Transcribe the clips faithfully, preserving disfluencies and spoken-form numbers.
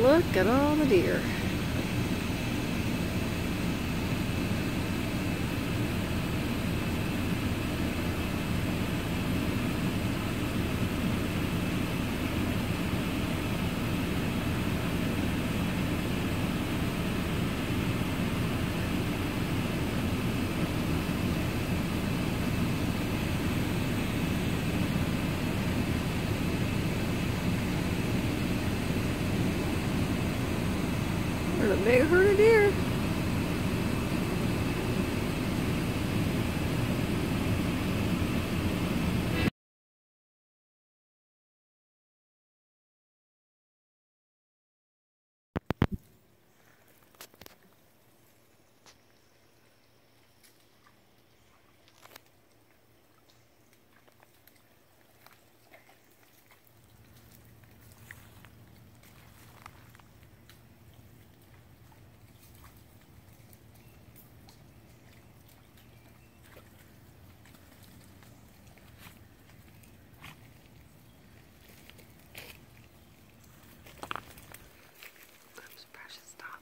Look at all the deer. There's a big herd of deer. Oops, precious, stop.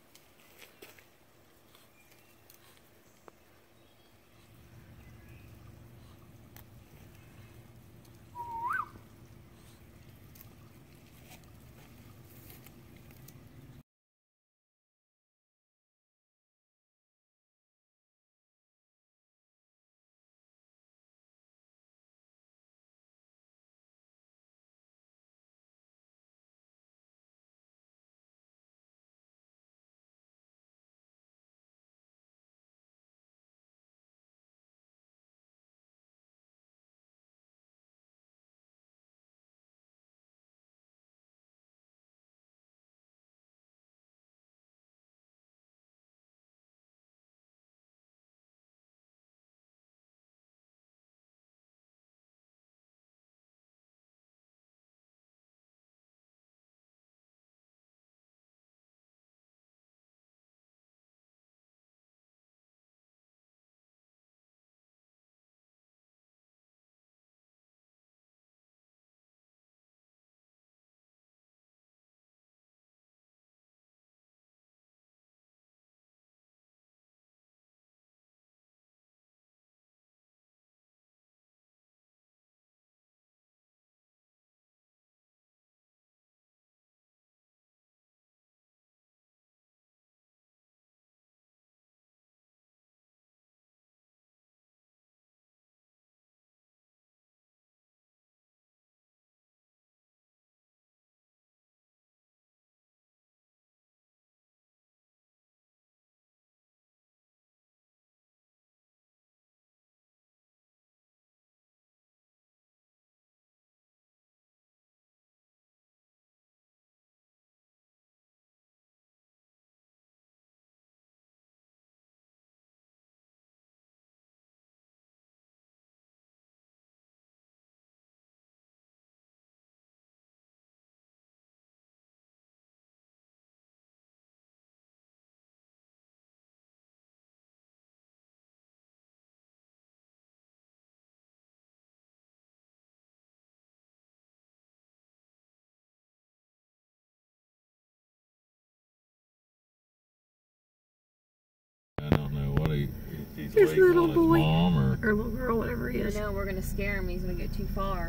I don't know what he, he's His little his boy. mom or, Or little girl, whatever he is. I know we're gonna scare him. He's gonna get too far.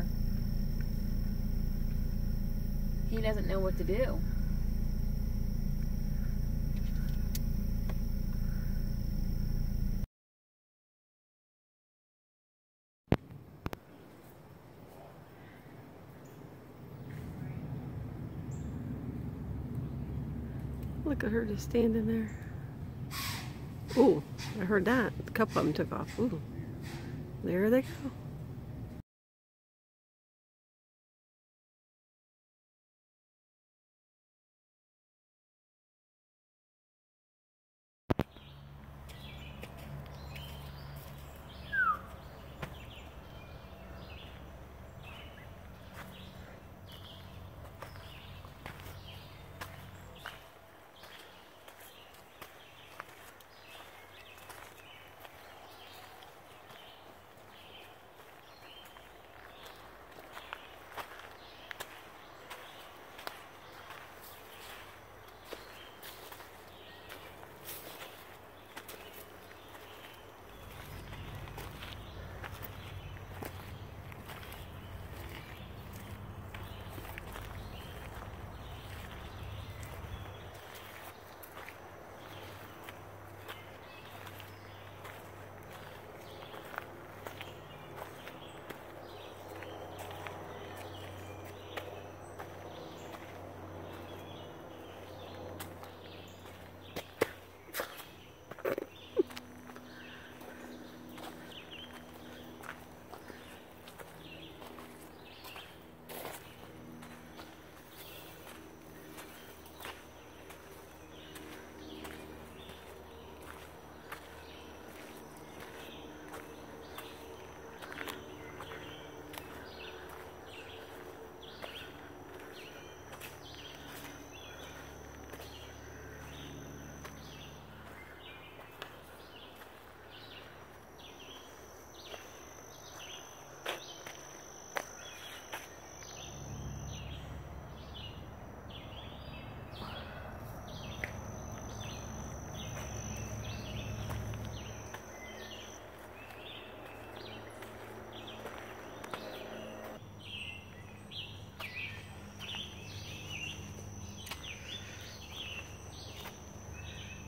He doesn't know what to do. Look at her just standing there. Ooh, I heard that. A couple of them took off. Ooh, there they go.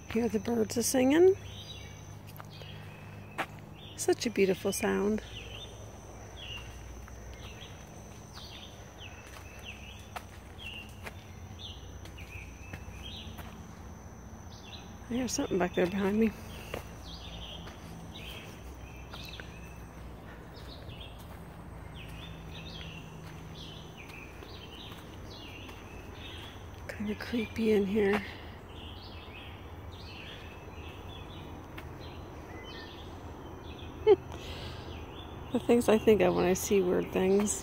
Hear the birds are singing. Such a beautiful sound. I hear something back there behind me. Kind of creepy in here. The things I think of when I see weird things.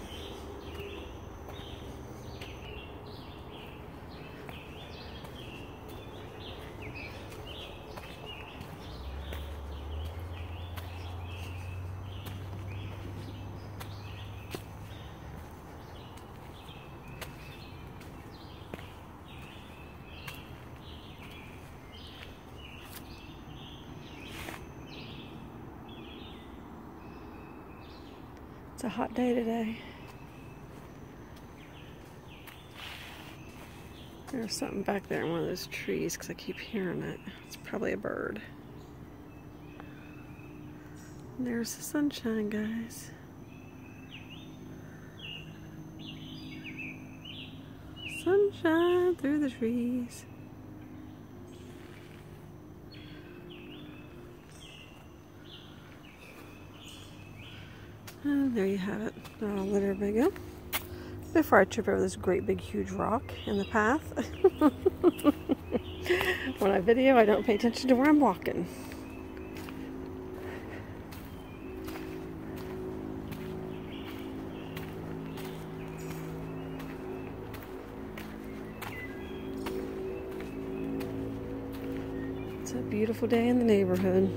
It's a hot day today. There's something back there in one of those trees because I keep hearing it. It's probably a bird. And there's the sunshine, guys. Sunshine through the trees. And there you have it. I'll let everybody go. Before I trip over this great big huge rock in the path. When I video, I don't pay attention to where I'm walking. It's a beautiful day in the neighborhood.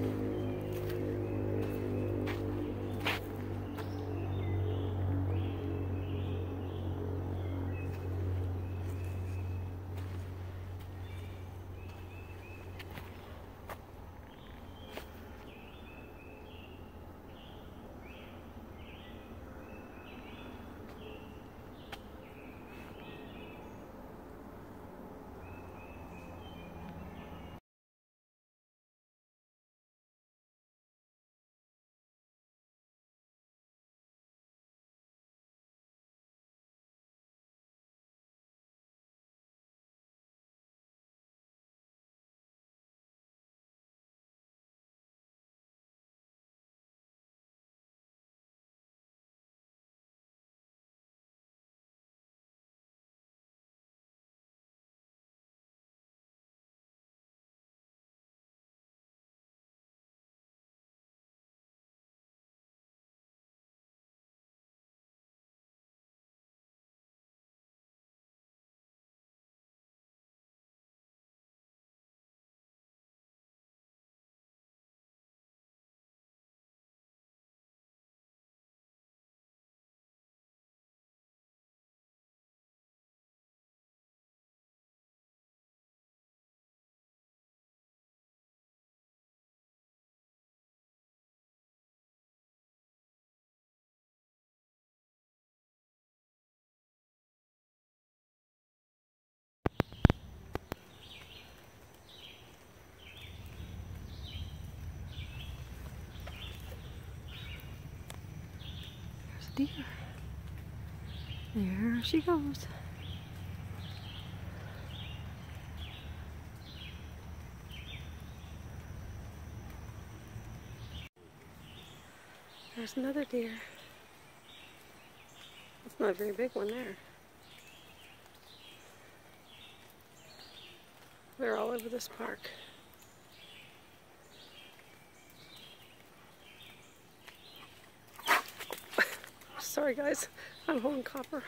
Deer. There she goes. There's another deer. It's not a very big one there. They're all over this park. Sorry guys, I'm holding copper.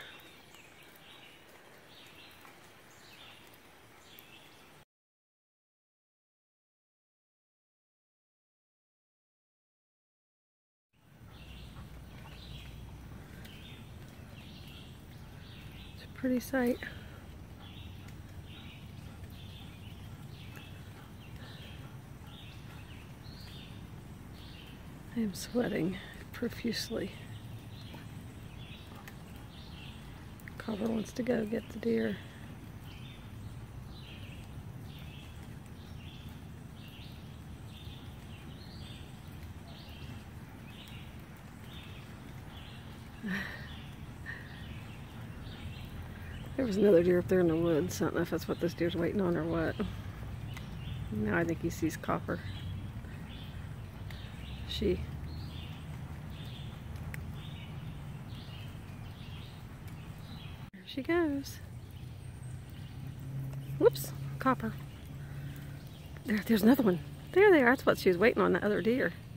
It's a pretty sight. I am sweating profusely. Copper wants to go get the deer. There was another deer up there in the woods. I don't know if that's what this deer's waiting on or what. Now I think he sees Copper. She. There she goes. Whoops, Copper. There, there's another one. There they are. That's what she was waiting on, that other deer.